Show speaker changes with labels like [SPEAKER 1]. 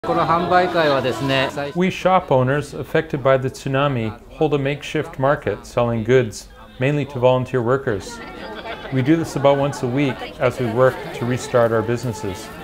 [SPEAKER 1] We shop owners affected by the tsunami hold a makeshift market selling goods, mainly to volunteer workers. We do this about once a week as we work to restart our businesses.